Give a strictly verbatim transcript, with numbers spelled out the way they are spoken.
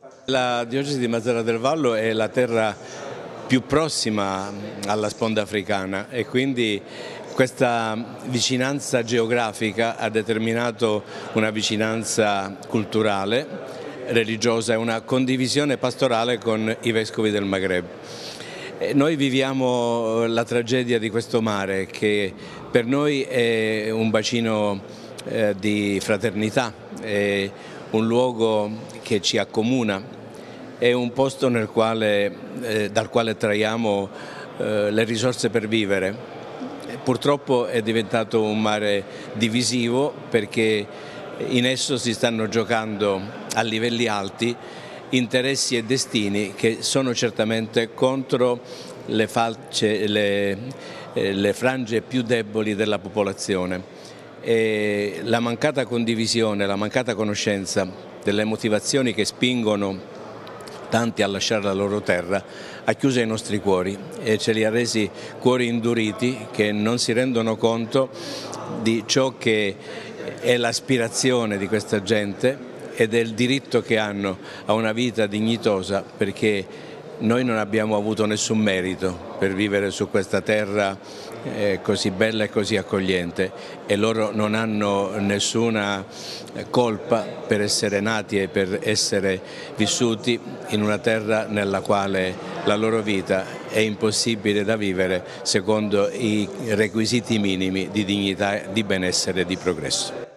La diocesi di Mazara del Vallo è la terra più prossima alla sponda africana e quindi questa vicinanza geografica ha determinato una vicinanza culturale, religiosa e una condivisione pastorale con i vescovi del Maghreb. Noi viviamo la tragedia di questo mare che per noi è un bacino eh, di fraternità, è un luogo che ci accomuna, è un posto nel quale, eh, dal quale traiamo eh, le risorse per vivere. Purtroppo è diventato un mare divisivo perché in esso si stanno giocando a livelli alti interessi e destini che sono certamente contro le, falce, le, eh, le frange più deboli della popolazione. E la mancata condivisione, la mancata conoscenza delle motivazioni che spingono tanti a lasciare la loro terra ha chiuso i nostri cuori e ce li ha resi cuori induriti che non si rendono conto di ciò che è l'aspirazione di questa gente e del diritto che hanno a una vita dignitosa, perché noi non abbiamo avuto nessun merito per vivere su questa terra eh, così bella e così accogliente e loro non hanno nessuna colpa per essere nati e per essere vissuti in una terra nella quale la loro vita è impossibile da vivere secondo i requisiti minimi di dignità, di benessere e di progresso.